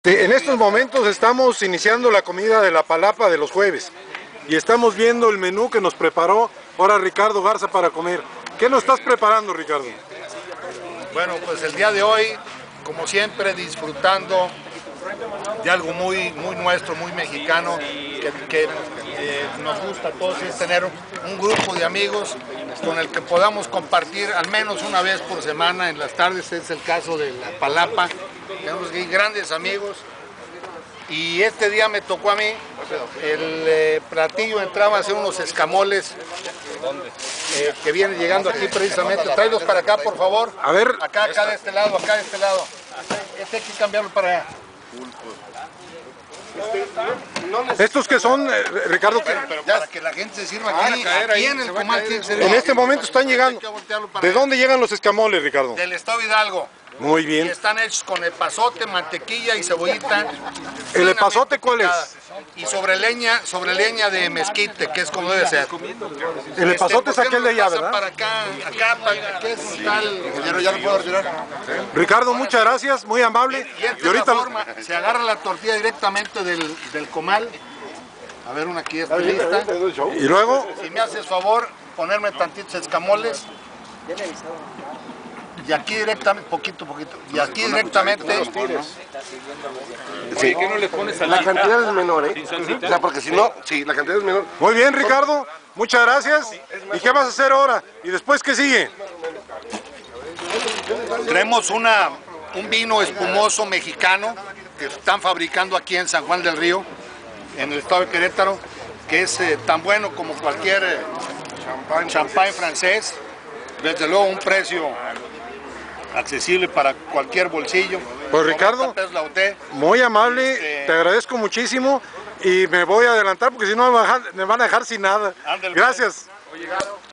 Sí, en estos momentos estamos iniciando la comida de la palapa de los jueves y estamos viendo el menú que nos preparó ahora Ricardo Garza para comer. ¿Qué nos estás preparando, Ricardo? Bueno, pues el día de hoy, como siempre, disfrutando de algo muy nuestro, muy mexicano, que nos gusta a todos, es tener un grupo de amigos con el que podamos compartir al menos una vez por semana en las tardes. Es el caso de la palapa. Tenemos aquí grandes amigos y este día me tocó a mí, el platillo entraba a ser unos escamoles que vienen llegando aquí precisamente. Tráelos para acá, por favor. A ver. Acá de este lado, acá de este lado. Este hay que cambiarlo para allá. ¿Estos que son, Ricardo? Pero para que la gente se sirva aquí en el comal. En este momento están llegando. ¿De dónde llegan los escamoles, Ricardo? Del estado Hidalgo. Muy Y bien. están hechos con epazote, mantequilla y cebollita. ¿El epazote cuál es? Y sobre leña de mezquite, que es como debe ser. El epazote es ¿por qué aquel no de allá, pasa ¿verdad? para acá para que es un tal... Ingeniero, ya lo puedo retirar. Ricardo, muchas gracias, muy amable. Y ahorita forma, se agarra la tortilla directamente del comal. A ver, una aquí está lista. Y luego, Si me haces favor, ponerme tantitos escamoles. Y aquí directamente, poquito. Y aquí directamente. Sí, ¿qué no le pones a la cantidad es menor, ¿eh? O sea, porque si no, sí, la cantidad es menor. muy bien, Ricardo, muchas gracias. ¿Y qué vas a hacer ahora? ¿Y después qué sigue? Traemos un vino espumoso mexicano que están fabricando aquí en San Juan del Río, en el estado de Querétaro, que es tan bueno como cualquier champán francés. Desde luego un precio accesible para cualquier bolsillo. Pues Ricardo, muy amable, te agradezco muchísimo y me voy a adelantar porque si no me van a dejar sin nada. Gracias.